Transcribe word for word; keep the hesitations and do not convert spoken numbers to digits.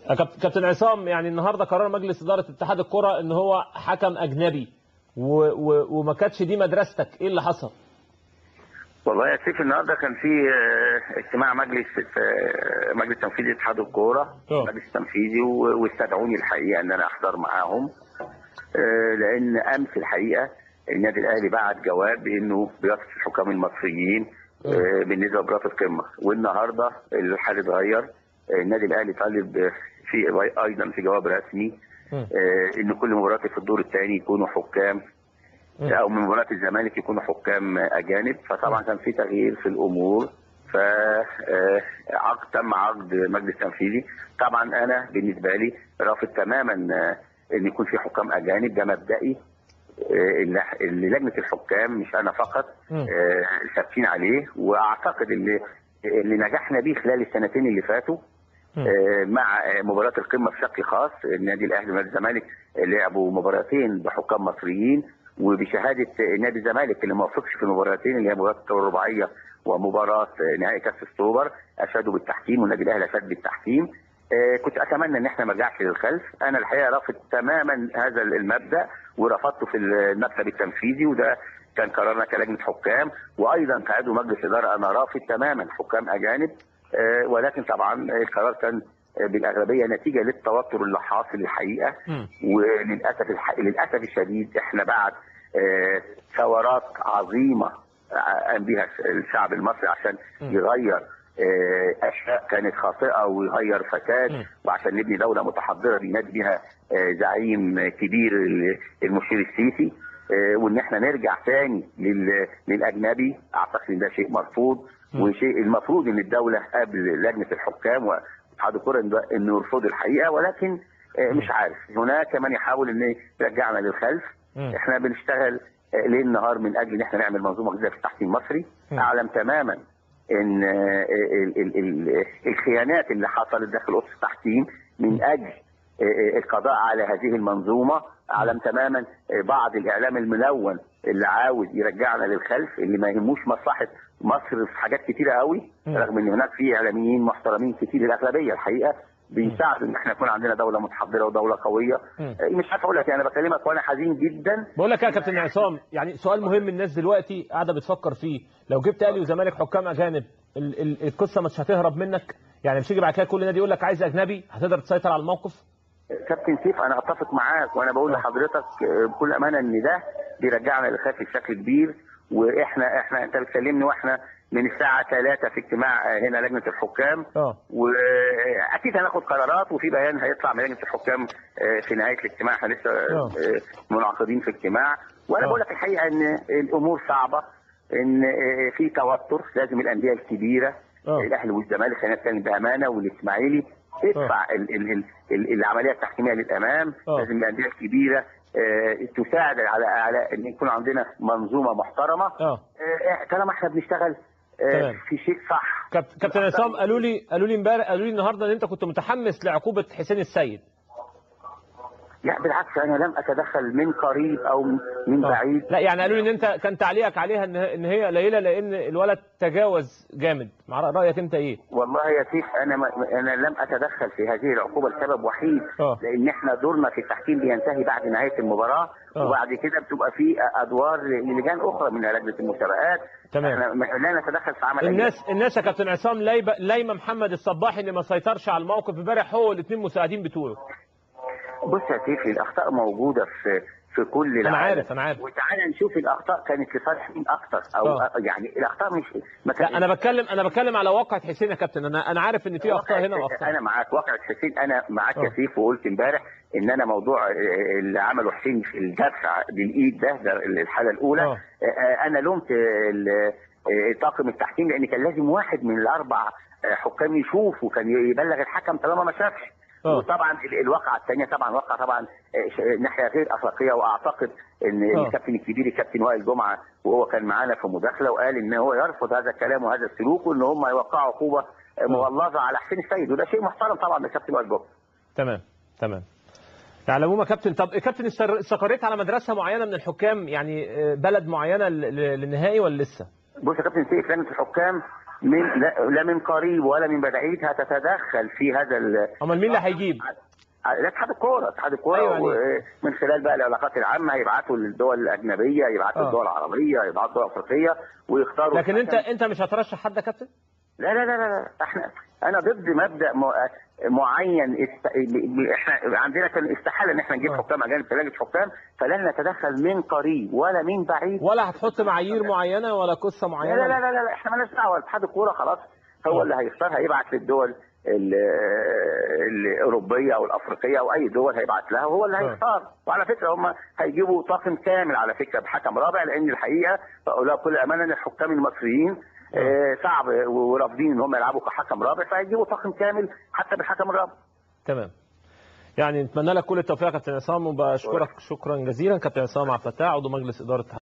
كابت- كابتن عصام، يعني النهارده قرار مجلس اداره اتحاد الكره ان هو حكم اجنبي و... و... وما كانتش دي مدرستك، ايه اللي حصل؟ والله يا سيف، النهارده كان في آه، اجتماع مجلس آه، مجلس تنفيذي اتحاد الكوره، اه مجلس تنفيذي، و- واستدعوني الحقيقه ان انا احضر معاهم. آه، لان امس الحقيقه النادي الاهلي بعت جواب بانه بيصف الحكام المصريين اه آه، بالنسبه لمباراه القمه، والنهارده الحال اتغير. آه، النادي الاهلي طالب في ايضا في جواب رسمي اه آه، ان كل مباراه في الدور الثاني يكونوا حكام، اه او من مباراه الزمالك يكونوا حكام اجانب. فطبعا كان في تغيير في الامور، ف آه، عقد تم عقد مجلس تنفيذي. طبعا انا بالنسبه لي رافض تماما آه، ان يكون في حكام اجانب، ده مبدئي. آه، اللي اللي لجنه الحكام مش انا فقط اه آه، ثابتين عليه، واعتقد اللي اللي نجحنا بيه خلال السنتين اللي فاتوا اه آه، مع آه، مباراه القمه بشكل خاص. النادي الاهلي ونادي الزمالك لعبوا مباراتين بحكام مصريين، وبشهاده آه، نادي الزمالك اللي ما وافقش في المباراتين اللي هي مباراه الرباعيه ومباراه آه، نهائي كاس السوبر اشادوا بالتحكيم، والنادي الاهلي اشاد بالتحكيم. آه، كنت اتمنى ان احنا ما نرجعش للخلف. انا الحقيقه رافض تماما هذا المبدا، ورفضته في المكتب التنفيذي، وده كان قرارنا كلجنه حكام. وايضا كعضو مجلس اداره انا رافض تماما حكام اجانب. آه، ولكن طبعا القرار كان آه، بالاغلبيه نتيجه للتوتر اللي حاصل الحقيقه. اه وللاسف الح... للاسف الشديد احنا بعد آه، ثورات عظيمه آه، قام بها الشعب المصري عشان اه يغير آه، اشياء كانت خاطئه ويغير فساد، اه وعشان نبني دوله متحضره بينادي بها آه، زعيم كبير المشير السيسي. آه، وان احنا نرجع تاني لل- للاجنبي، اعتقد ان ده شيء مرفوض، وشيء المفروض ان الدوله قبل لجنه الحكام واتحاد الكره إنه- انه يرفضوا الحقيقه. ولكن آه، مش عارف، هناك من يحاول ان يرجعنا للخلف. اه احنا بنشتغل آه، ليل نهار من اجل ان احنا نعمل منظومه جديده في التحكيم المصري. اه اعلم تماما ان آه، ال- ال- ال- الخيانات اللي حصلت داخل اوضه التحكيم من اجل آه، القضاء على هذه المنظومه. اعلم تماما آه، بعض الاعلام الملون اللي عاوز يرجعنا للخلف، اللي ما يهموش مصلحه مصر في حاجات كتيره قوي، رغم ان هناك في اعلاميين محترمين كتير، الاغلبيه الحقيقه بيساعدوا ان احنا يكون عندنا دوله متحضره ودوله قويه. اه آه، مش عارف اقول لك، انا بكلمك وانا حزين جدا. بقول لك يا كابتن عصام، يعني سؤال مهم الناس دلوقتي قاعده بتفكر فيه، لو جبت اهلي وزمالك حكام اجانب ال ال القصه مش هتهرب منك؟ يعني مش هيجي بعد كده كل نادي يقول لك عايز اجنبي، هتقدر تسيطر على الموقف؟ كابتن سيف، انا اتفق معاك، وانا بقول اه لحضرتك آه، بكل امانه ان ده بيرجعنا للخلف بشكل كبير. واحنا احنا انت بتكلمني واحنا من الساعه ثلاثة في اجتماع آه، هنا لجنه الحكام، اه واكيد هناخد قرارات، وفي بيان هيطلع من لجنه الحكام آه، في نهايه الاجتماع. احنا لسه اه آه، منعقدين في اجتماع، وانا بقول اه لك الحقيقه ان الامور صعبه، ان آه، في توتر. لازم الانديه الكبيره اه الاهلي والزمالك، خلينا نتكلم بامانه، والاسماعيلي اه تدفع ال ال ال ال العمليه التحكيميه للامام. اه لازم الانديه الكبيره آه، تساعد على على ان يكون عندنا منظومه محترمه. اه آه، طالما احنا بنشتغل آه، تمام. في شيء صح. كابت- كابتن عصام، قالوا لي قالوا لي امبارح قالوا لي النهارده ان انت كنت متحمس لعقوبه حسين السيد. لا بالعكس، انا لم اتدخل من قريب او من اه بعيد. لا، يعني قالوا لي ان انت كان تعليقك عليها ان ان هي قليله لان الولد تجاوز جامد، مع رايك انت ايه؟ والله يا سيف، انا ما انا لم اتدخل في هذه العقوبه لسبب وحيد، اه لان احنا دورنا في التحكيم بينتهي بعد نهايه المباراه، اه وبعد كده بتبقى في ادوار للجان اخرى من لجنه المسابقات. تمام. احنا ما- لا نتدخل في عمل اي لجنة. الناس الناس يا كابتن عصام لايبه لايمه محمد الصباحي اللي ما سيطرش على الموقف امبارح هو والاثنين مساعدين بتوعه. بص يا سيف، الاخطاء موجوده في في كل انا العالم، عارف انا عارف وتعالى نشوف الاخطاء كانت لصالح مين اكتر، او اه يعني الاخطاء مش ما لا، كان. انا بتكلم انا بتكلم على واقعة حسين يا كابتن. انا انا عارف ان في اخطاء واقع هنا واخطاء. انا معاك، واقع حسين انا معاك يا اه سيف، وقلت امبارح ان انا موضوع آه، اللي عمله حسين في الدفع بالايد ده, ده الحاله الاولى. اه آه، انا لومت ال- آه، طاقم التحكيم، لان كان لازم واحد من الاربع آه، حكام يشوف، وكان يبلغ الحكم طالما ما شافش. اه وطبعا ال- الواقعه الثانيه طبعا واقعه طبعا آه، ش- ناحيه غير اخلاقيه. واعتقد ان اه الكابتن الكبير الكابتن وائل جمعه، وهو كان معانا في مداخله، وقال ان هو يرفض هذا الكلام وهذا السلوك، وان هم يوقعوا عقوبه آه، مغلظه على حسين السيد، وده شيء محترم طبعا للكابتن وائل جمعه. تمام تمام. على العموم يا كابتن، طب يا كابتن استر- استقريت على مدرسة معينة من الحكام، يعني آه، بلد معينة ل- ل- للنهائي ولا لسه؟ بص يا كابتن سيف، لجنه الحكام من لا, لا من قريب ولا من بعيد هتتدخل في هذا ال امال مين اللي هيجيب؟ اتحاد الكوره اتحاد الكوره أيوة يعني. من خلال بقى العلاقات العامه هيبعتوا للدول الاجنبيه، يبعتوا آه. للدول العربيه، يبعتوا للدول الافريقيه ويختاروا. لكن انت انت مش هترشح حد يا كابتن؟ لا لا لا لا احنا انا ضد مبدا معين. است... احنا عندنا كان استحاله ان احنا نجيب حكام اجانب في لجنه حكام، فلن نتدخل من قريب ولا من بعيد. ولا هتحط معايير معينه ولا قصه معينه؟ لا لا لا لا, لا. احنا مالناش دعوه. اتحاد الكوره خلاص هو اللي هيختار، هيبعت للدول الاوروبيه او الافريقيه او اي دول هيبعت لها وهو اللي هيختار. وعلى فكره هم هيجيبوا طاقم كامل على فكره بحكم رابع، لان الحقيقه بقولها بكل امانه ان الحكام المصريين آه صعب ورافضين ان هم يلعبوا كحكم رابع، فهيجيبوا طاقم كامل حتى بالحكم الرابع. تمام. يعني نتمنى لك كل التوفيق يا كابتن عصام، وبشكرك شكرا جزيلا كابتن عصام عبد الفتاح عضو مجلس اداره